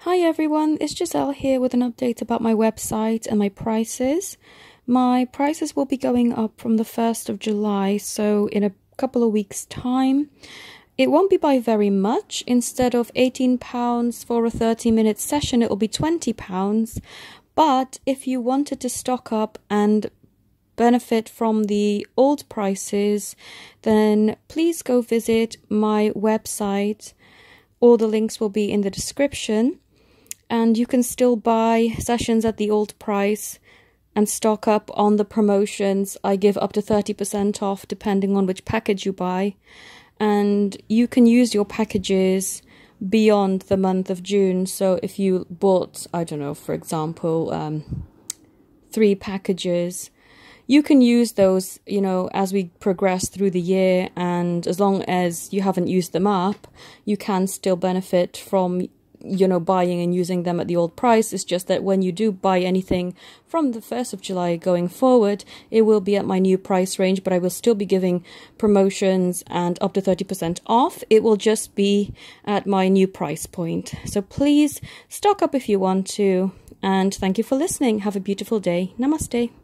Hi everyone, it's Giselle here with an update about my website and my prices. My prices will be going up from the 1st of July, so in a couple of weeks' time. It won't be by very much. Instead of £18 for a 30-minute session, it will be £20. But if you wanted to stock up and benefit from the old prices, then please go visit my website. All the links will be in the description. And you can still buy sessions at the old price and stock up on the promotions. I give up to 30% off depending on which package you buy. And you can use your packages beyond the month of June. So if you bought, I don't know, for example, 3 packages, you can use those, as we progress through the year. And as long as you haven't used them up, you can still benefit from buying and using them at the old price. It's just that when you do buy anything from the 1st of July going forward, it will be at my new price range, but I will still be giving promotions and up to 30% off. It will just be at my new price point. So please stock up if you want to, and thank you for listening. Have a beautiful day. Namaste.